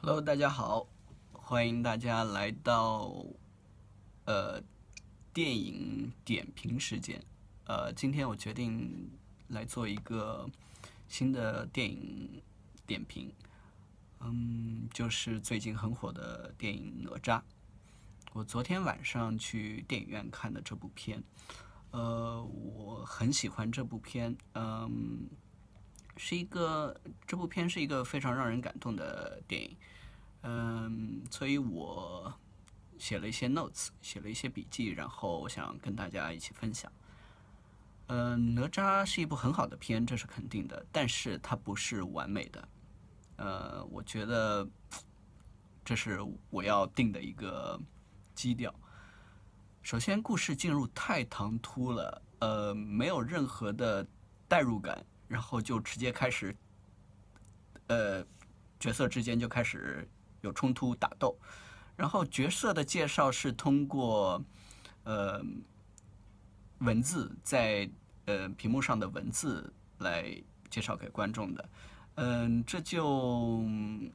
Hello，大家好，欢迎大家来到呃电影点评时间。今天我决定来做一个新的电影点评，就是最近很火的电影《哪吒》。我昨天晚上去电影院看的这部片，我很喜欢这部片，这部片是一个非常让人感动的电影。所以我写了一些 notes，写了一些笔记，然后我想跟大家一起分享。哪吒是一部很好的片，这是肯定的，但是它不是完美的。我觉得这是我要定的一个基调。首先，故事进入太唐突了，没有任何的代入感，然后就直接开始，角色之间就开始有冲突打斗，然后角色的介绍是通过文字在屏幕上的文字来介绍给观众的。这就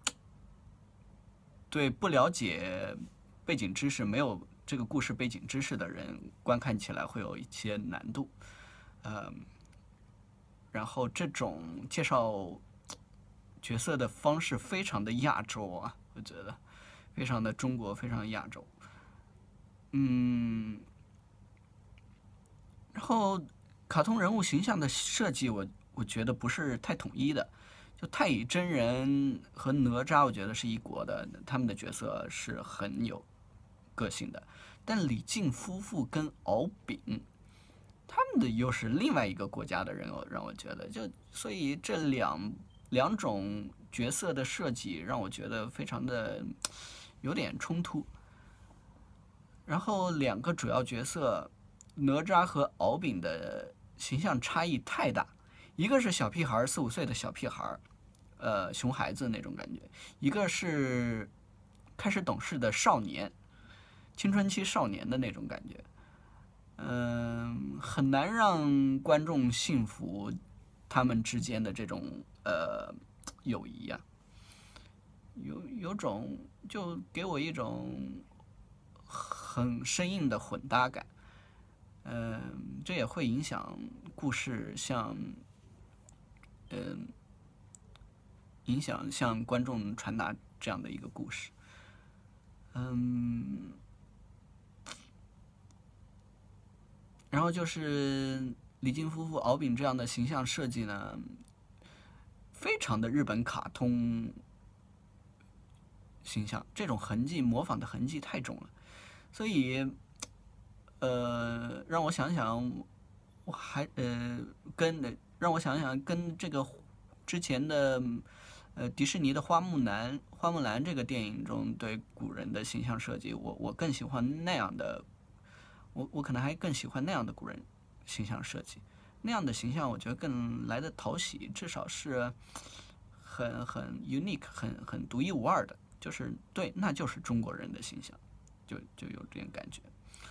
对不了解背景知识、没有这个故事背景知识的人观看起来会有一些难度。然后这种介绍角色的方式非常的亚洲啊，我觉得非常的中国，非常的亚洲。然后卡通人物形象的设计我觉得不是太统一的。就太乙真人和哪吒，我觉得是一国的，他们的角色是很有个性的。但李靖夫妇跟敖丙，他们的又是另外一个国家的人偶，让我觉得所以这两种角色的设计让我觉得非常的有点冲突。然后两个主要角色哪吒和敖丙的形象差异太大，一个是小屁孩，4、5岁的小屁孩，熊孩子那种感觉；一个是开始懂事的少年，青春期少年的那种感觉。很难让观众信服他们之间的这种友谊啊，有种就给我一种很生硬的混搭感。这也会影响故事影响向观众传达这样的一个故事。然后就是李靖夫妇、敖丙这样的形象设计呢，非常的日本卡通形象，这种痕迹模仿的痕迹太重了，所以让我想想，我还让我想想跟这个之前的迪士尼的花木兰这个电影中对古人的形象设计，我更喜欢那样的，我可能还更喜欢那样的古人形象设计，那样的形象我觉得更来的讨喜，至少是很 unique，很独一无二的，就是对，那就是中国人的形象，就有这种感觉。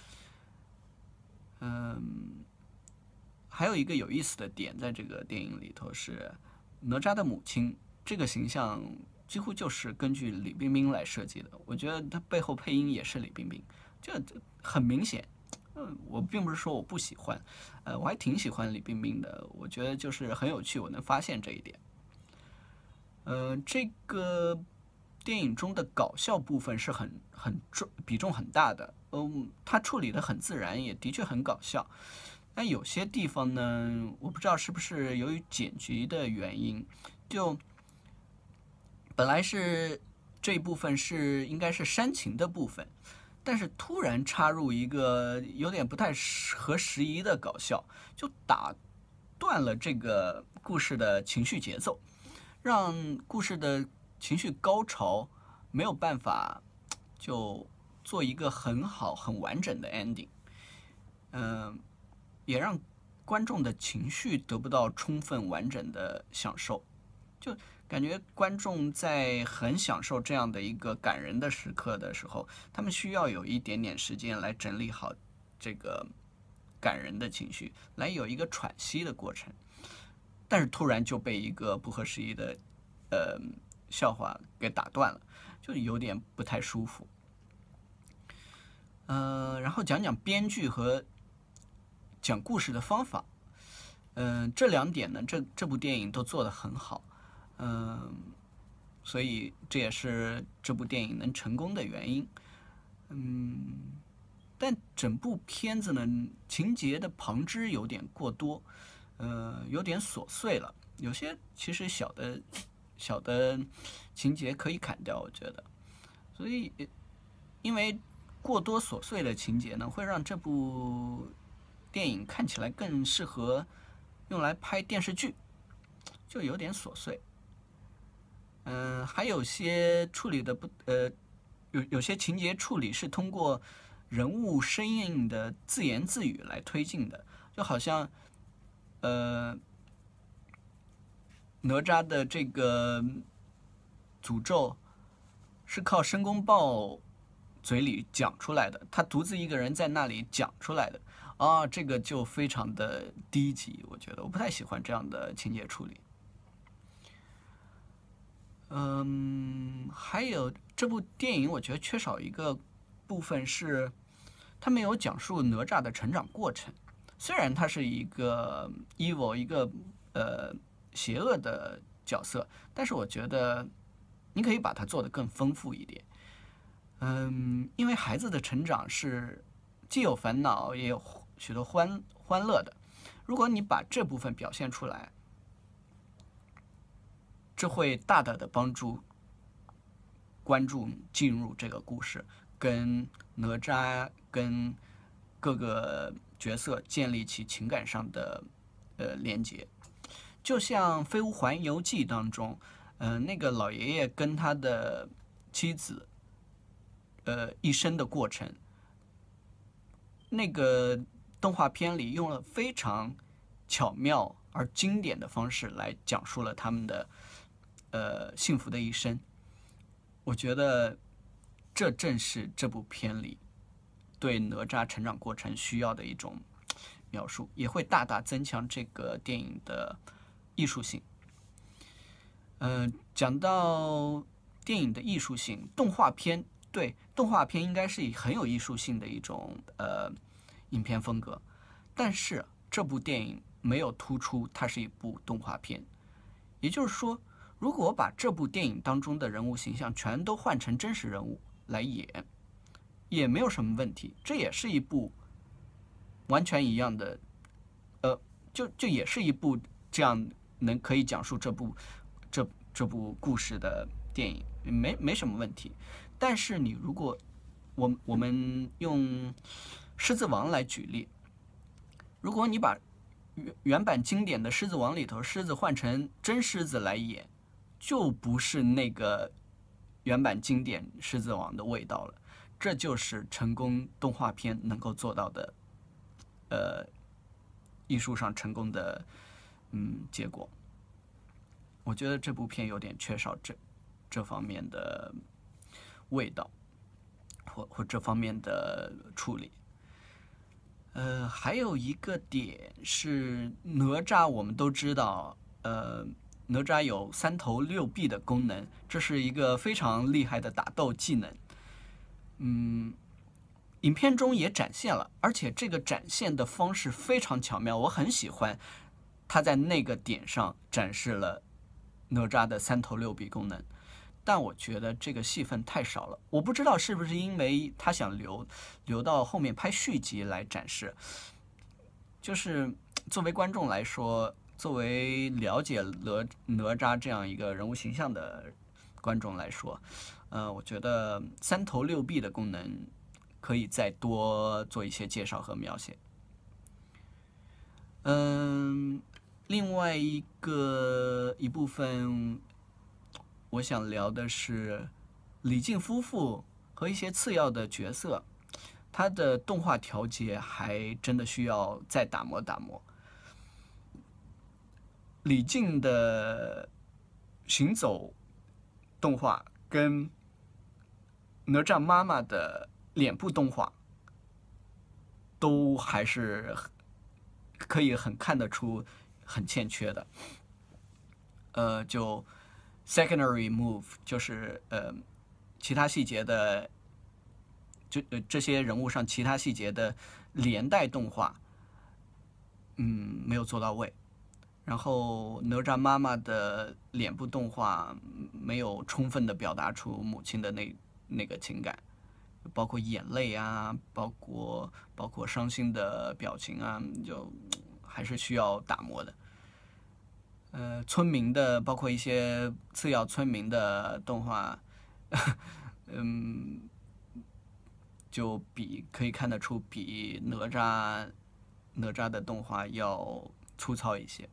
还有一个有意思的点，在这个电影里头是哪吒的母亲这个形象几乎就是根据李冰冰来设计的。我觉得她背后配音也是李冰冰，这很明显。我并不是说我不喜欢，我还挺喜欢李冰冰的。我觉得就是很有趣，我能发现这一点。这个电影中的搞笑部分是比重很大的。他处理的很自然，也的确很搞笑。但有些地方呢，我不知道是不是由于剪辑的原因，就本来是这一部分应该是煽情的部分，但是突然插入一个有点不太合时宜的搞笑，就打断了这个故事的情绪节奏，让故事的情绪高潮没有办法就做一个很好很完整的 ending。也让观众的情绪得不到充分完整的享受，就感觉观众在很享受这样的一个感人的时刻的时候，他们需要有一点点时间来整理好这个感人的情绪，来有一个喘息的过程。但是突然就被一个不合时宜的笑话给打断了，就有点不太舒服。然后讲讲编剧和讲故事的方法。这2点呢，这部电影都做得很好。所以这也是这部电影能成功的原因。但整部片子呢，情节的旁支有点过多，有点琐碎了。有些其实小的情节可以砍掉，我觉得。所以，因为过多琐碎的情节呢，会让这部电影看起来更适合用来拍电视剧，就有点琐碎。还有些处理的有些情节处理是通过人物生硬的自言自语来推进的，就好像哪吒的这个诅咒是靠申公豹嘴里讲出来的，他独自一个人在那里讲出来的啊，这个就非常的低级，我觉得我不太喜欢这样的情节处理。还有这部电影，我觉得缺少一个部分是，他没有讲述哪吒的成长过程。虽然他是一个 evil 一个邪恶的角色，但是我觉得你可以把它做得更丰富一点。因为孩子的成长是既有烦恼也有许多欢乐的，如果你把这部分表现出来，这会大大的帮助观众进入这个故事，跟哪吒跟各个角色建立起情感上的连接。就像《飞屋环游记》当中，那个老爷爷跟他的妻子一生的过程，那个动画片里用了非常巧妙而经典的方式来讲述了他们的幸福的一生。我觉得这正是这部片里对哪吒成长过程需要的一种描述，也会大大增强这个电影的艺术性。讲到电影的艺术性，动画片应该是很有艺术性的一种影片风格，但是这部电影没有突出它是一部动画片。也就是说，如果把这部电影当中的人物形象全都换成真实人物来演，也没有什么问题，这也是一部完全一样的，就也是一部这样可以讲述这部故事的电影，没什么问题。但是你如果我们用《狮子王》来举例，如果你把原版经典的《狮子王》里头狮子换成真狮子来演，就不是那个原版经典《狮子王》的味道了。这就是成功动画片能够做到的，艺术上成功的结果。我觉得这部片有点缺少这方面的味道，或这方面的处理。还有一个点是哪吒，我们都知道，哪吒有3头6臂的功能，这是一个非常厉害的打斗技能。影片中也展现了，而且这个展现的方式非常巧妙，我很喜欢他在那个点上展示了哪吒的3头6臂功能。但我觉得这个戏份太少了，我不知道是不是因为他想留到后面拍续集来展示。就是作为观众来说，作为了解哪吒这样一个人物形象的观众来说，我觉得3头6臂的功能可以再多做一些介绍和描写。另外一部分我想聊的是李靖夫妇和一些次要的角色，他的动画调节还真的需要再打磨打磨。李靖的行走动画跟哪吒妈妈的脸部动画都还是可以很看得出很欠缺的。就 secondary move，就是其他细节的这些人物上其他细节的连带动画，没有做到位。然后哪吒妈妈的脸部动画没有充分的表达出母亲的那个情感，包括眼泪啊，包括伤心的表情啊，就还是需要打磨的。村民的，包括一些次要村民的动画，就可以看得出比哪吒的动画要粗糙一些。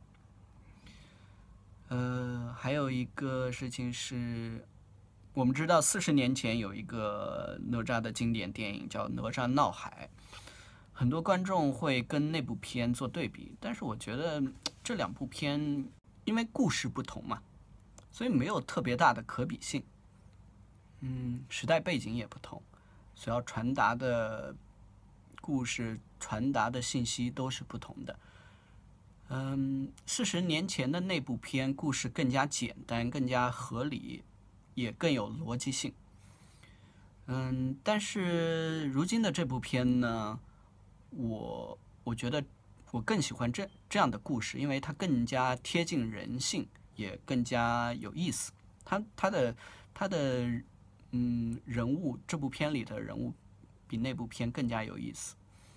还有一个事情是，我们知道40年前有一个哪吒的经典电影叫《哪吒闹海》，很多观众会跟那部片做对比，但是我觉得这两部片因为故事不同嘛，所以没有特别大的可比性。时代背景也不同，所要传达的故事、传达的信息都是不同的。40年前的那部片故事更加简单、更加合理，也更有逻辑性。但是如今的这部片呢，我觉得我更喜欢这样的故事，因为它更加贴近人性，也更加有意思。它的人物，这部片里的人物比那部片更加有意思。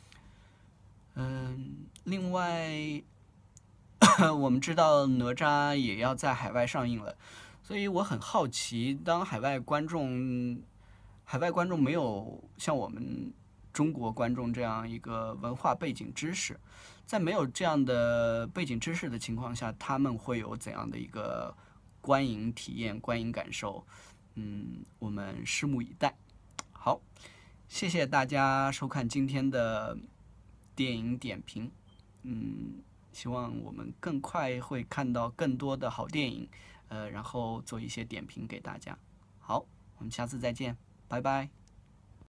另外我们知道哪吒也要在海外上映了，所以我很好奇，当海外观众没有像我们中国观众这样一个文化背景知识，在没有这样的背景知识的情况下，他们会有怎样的一个观影体验、观影感受？我们拭目以待。好，谢谢大家收看今天的电影点评。希望我们更快会看到更多的好电影，然后做一些点评给大家。好，我们下次再见，拜拜。